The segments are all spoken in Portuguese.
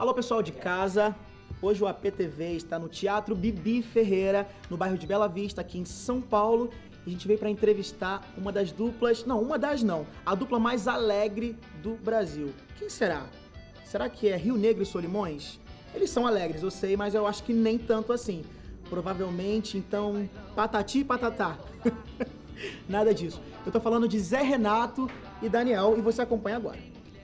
Alô, pessoal de casa. Hoje o APTV está no Teatro Bibi Ferreira, no bairro de Bela Vista, aqui em São Paulo. E a gente veio para entrevistar uma das duplas, a dupla mais alegre do Brasil. Quem será? Será que é Rio Negro e Solimões? Eles são alegres, eu sei, mas eu acho que nem tanto assim. Provavelmente, então, patati e patatá. Nada disso. Eu tô falando de Zé Renato e Daniel e você acompanha agora.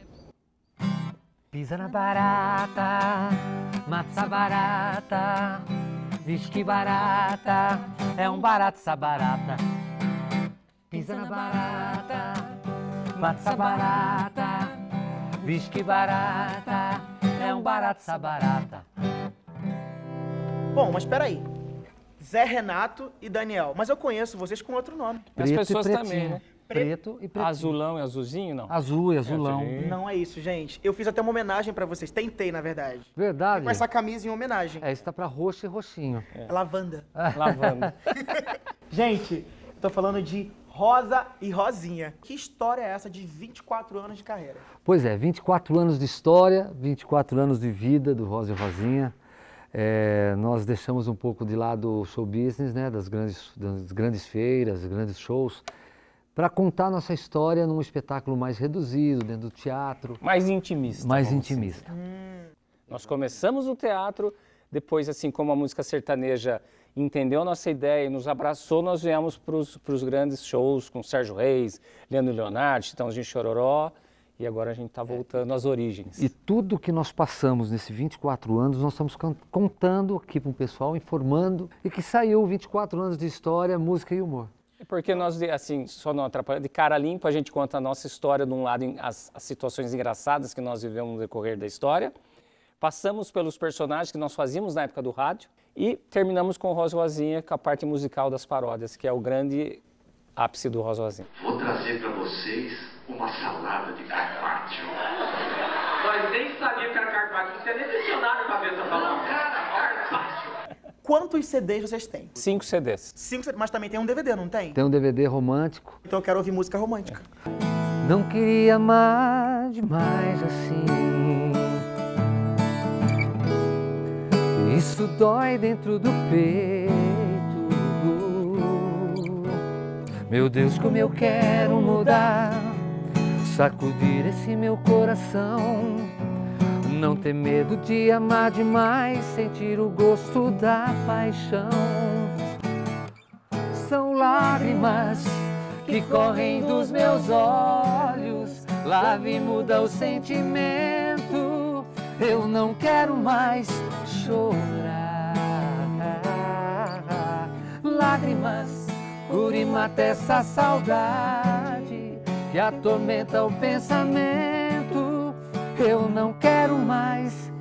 Pisa na barata, mata barata, vixe que barata, é um barato essa barata. Pisa na barata, mata barata, vixe que barata, é um barato essa barata. Bom, mas peraí. Zé Renato e Daniel, mas eu conheço vocês com outro nome. As pessoas também, né? Preto e pretinho. Azulão e azulzinho, não? Azul e azulão. Não é isso, gente. Eu fiz até uma homenagem pra vocês. Tentei, na verdade. Verdade. Com essa camisa em homenagem. É, isso tá pra roxo e roxinho. É lavanda. Lavanda. Gente, eu tô falando de Rosa e Rosinha. Que história é essa de 24 anos de carreira? Pois é, 24 anos de história, 24 anos de vida do Rosa e Rosinha. Nós deixamos um pouco de lado o show business, né, das grandes feiras, grandes shows, para contar nossa história num espetáculo mais reduzido, dentro do teatro. Mais intimista. Mais intimista. Nós começamos no teatro, depois, assim como a música sertaneja entendeu a nossa ideia e nos abraçou, nós viemos para os grandes shows com Sérgio Reis, Leandro e Leonardo, Chitãozinho e Chororó, e agora a gente está voltando às origens. E tudo que nós passamos nesses 24 anos, nós estamos contando aqui para o pessoal, informando, e que saiu 24 anos de história, música e humor. Porque nós, assim, só não atrapalhando, de cara limpa, a gente conta a nossa história de um lado, as situações engraçadas que nós vivemos no decorrer da história, passamos pelos personagens que nós fazíamos na época do rádio e terminamos com o Rosa e Rosinha, com a parte musical das paródias, que é o grande ápice do Rosa e Rosinha. Vou trazer para vocês uma salada de carpaccio. Nós nem sabíamos que era carpaccio, você nem mencionaram a cabeça falando. Carpaccio. Quantos CDs vocês têm? 5 CDs. 5 CDs, mas também tem um DVD, não tem? Tem um DVD romântico. Então eu quero ouvir música romântica. Não queria amar demais assim. Isso dói dentro do peito. Meu Deus, como eu quero mudar, sacudir esse meu coração. Não ter medo de amar demais, sentir o gosto da paixão. São lágrimas que correm dos meus olhos, lave e muda o sentimento. Eu não quero mais chorar. Lágrimas, cure e mata essa saudade que atormenta o pensamento. Eu não quero mais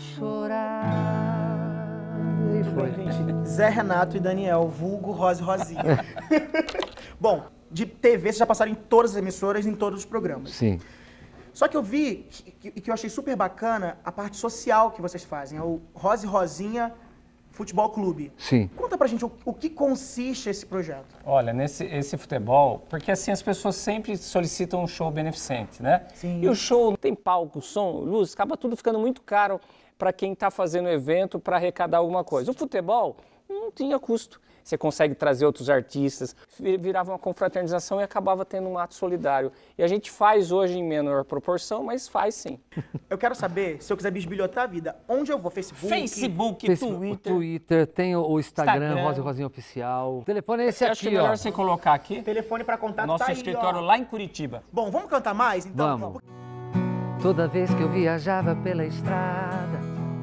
chorar. E foi. Zé Renato e Daniel, vulgo Rosa e Rosinha. Bom, de TV vocês já passaram em todas as emissoras, em todos os programas. Sim. Só que eu vi, que eu achei super bacana, a parte social que vocês fazem. É o Rosa e Rosinha Futebol Clube. Sim. Conta pra gente o que consiste esse projeto. Olha, esse futebol, porque assim as pessoas sempre solicitam um show beneficente, né? Sim. E o show não tem palco, som, luz, acaba tudo ficando muito caro para quem está fazendo o evento para arrecadar alguma coisa. O futebol não tinha custo. Você consegue trazer outros artistas, virava uma confraternização e acabava tendo um ato solidário. E a gente faz hoje em menor proporção, mas faz sim. Eu quero saber, se eu quiser bisbilhotar a vida, onde eu vou? Facebook? Twitter, tem o Instagram, Rosa e Rosinha Oficial. O telefone é esse Acho que é aqui, melhor ó. você colocar aqui. Telefone pra contato Nosso tá aí, escritório ó. lá em Curitiba. Bom, vamos cantar mais, então? Vamos. Toda vez que eu viajava pela estrada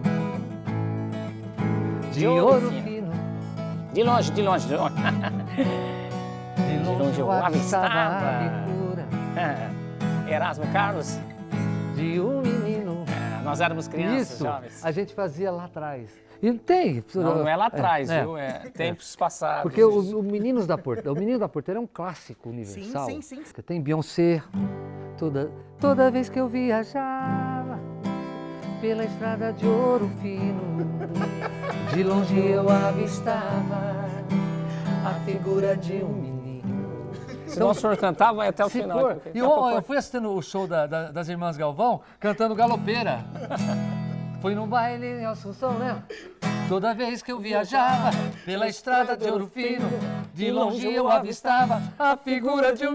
de ouro fino, De longe, de longe, de longe. de longe eu avistava a figura Erasmo Carlos, de um menino. nós éramos crianças, Isso, jovens. a gente fazia lá atrás. E tem. Não é lá atrás, viu? É tempos passados. Porque o Menino da Porteira é um clássico universal. Sim. Tem Beyoncé. Toda vez que eu viajava pela estrada de ouro fino, de longe eu avistava a figura de um menino. Se o senhor cantar, vai até o final. E eu fui assistindo o show das Irmãs Galvão cantando Galopeira. Foi no baile em Assunção, né? Toda vez que eu viajava pela estrada de Ouro Fino, de longe eu avistava a figura de um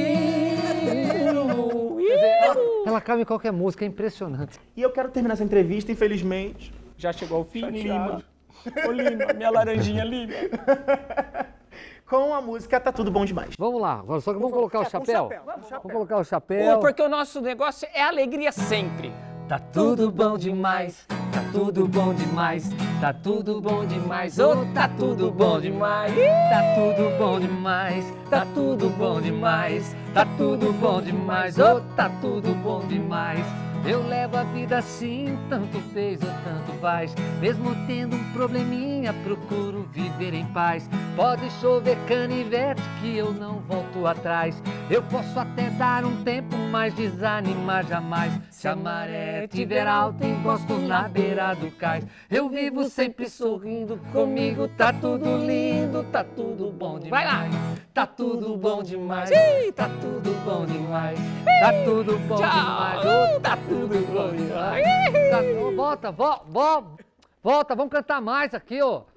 menino. Quer dizer, ela cabe em qualquer música, é impressionante. E eu quero terminar essa entrevista, infelizmente. Já chegou ao fim, Lima. Ô, Lima, minha laranjinha, Lima. Com a música Tá Tudo Bom Demais. Vamos lá, agora só que vamos colocar o chapéu. Vamos colocar o chapéu. Porque o nosso negócio é alegria sempre. Tá tudo bom demais, tá tudo bom demais, tá tudo bom demais, oh, tá tudo bom demais, tá tudo bom demais, tá tudo bom demais, tá tudo bom demais, oh, tá tudo bom demais. Eu levo a vida assim, tanto fez ou tanto faz. Mesmo tendo um probleminha, procuro viver em paz. Pode chover canivete que eu não volto atrás. Eu posso até dar um tempo, mas desanimar jamais. Se a maré tiver alta, encosto na beira do cais. Eu vivo sempre sorrindo, comigo tá tudo lindo, tá tudo bom demais. Vai lá! Tá tudo bom demais, tá tudo bom demais, tá tudo bom demais, oh, tá tudo bom demais. Volta, volta, vamos cantar mais aqui, ó.